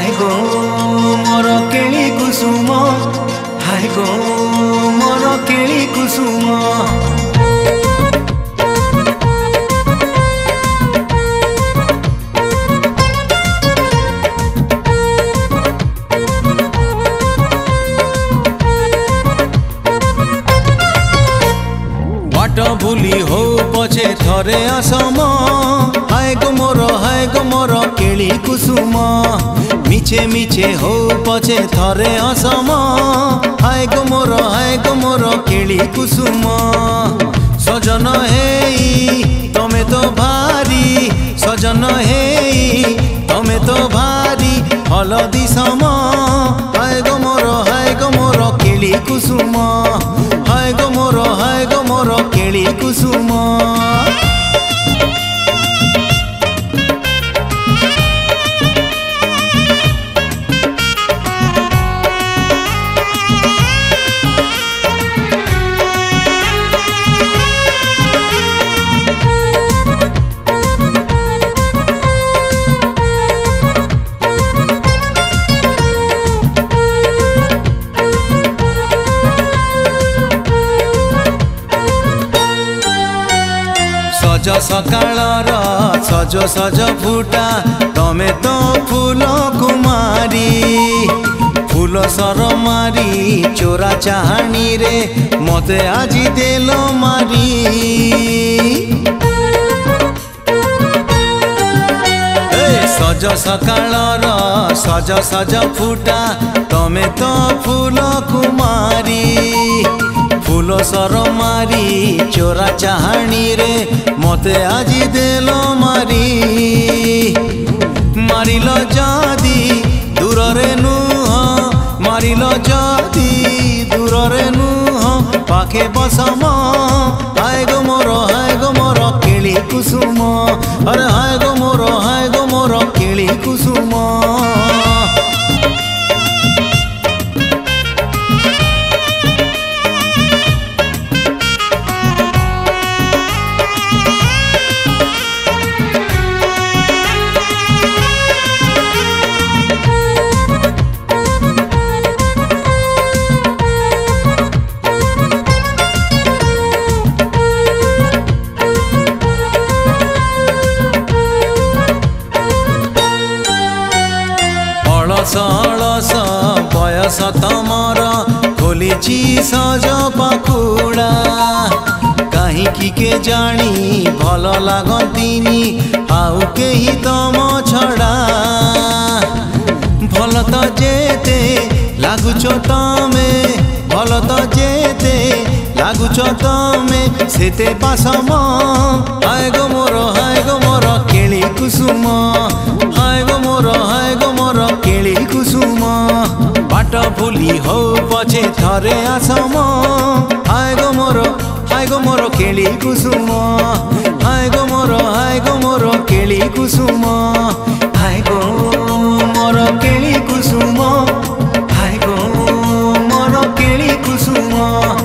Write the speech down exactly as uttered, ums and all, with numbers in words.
हाय गो मोर केली कुसुम हाय गो मोर केली कुसुम बाट भूली हो पछे थरे आसम हाय गो मोर हाय गो मोर केली कुसुम मिछे मिछे हो पछे थरे आसम हाय गो मोर हाय गो मोर केली कुसुम सजन हेई तमे तो भारी सजन हेई तमे तो भारी हलदी सम हाय गो मोर हाय गो मोर केली कुसुम हाय गो मोर हाय गो मोर केली कुसुम सज सकाळर सज सज फुटा तमे तो फूल कुमारी फूल सर मारी चोरा चाहानी रे मते आजी देल मारी सज सकाळर सज सज फुटा तमे तो फूल कुमारी फूल सर मारी चोरा चाहानी रे मते आजी देल मारी मारिल जादी दूर रे नुह मारिल जादी दूर रे नुह पाखे बसम हाय गो मोर हाय गो मोर केली कुसुम अरे हाय गो मोर हाय गो मोर केली कुसुम अलस अलस बयस तमर खोलिछि सज पाखुड़ा कहीं के जानी भल लागतिनी आउ केही तम छड़ा भल तो जेते लागुच तमे भल तो जेते लागुच तमे सेते पासम हाय गो मोर हाय गो मोर केली कुसुम हाय गो मोर हाय गो मोर केली कुसुम बाट भूली हो पछे थरे आसम हाय गो मोर हाय गो मोर केली कुसुम हाय गो मोर हाय गो मोर केली कुसुम हाय गो मोर केली कुसुम हाय गो मोर केली कुसुम।